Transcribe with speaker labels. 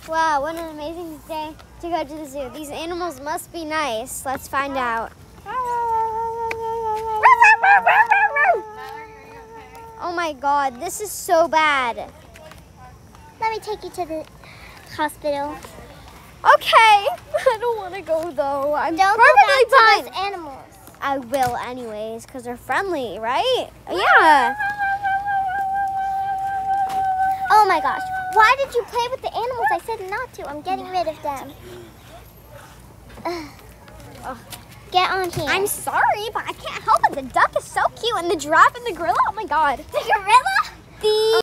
Speaker 1: Wow, what an amazing day to go to the zoo. These animals must be nice. Let's find out. Oh my God, this is so bad.
Speaker 2: Let me take you to the hospital.
Speaker 1: Okay, I don't want to go though. I'm
Speaker 2: Don't
Speaker 1: perfectly
Speaker 2: go back
Speaker 1: fine.
Speaker 2: to those animals.
Speaker 1: I will anyways, because they're friendly, right? Yeah.
Speaker 2: Oh my gosh. Why did you play with the animals? I said not to. I'm getting rid of them. Get on here.
Speaker 1: I'm sorry, but I can't help it. The duck is so cute, and the giraffe and the gorilla. Oh my God.
Speaker 2: The gorilla?
Speaker 1: The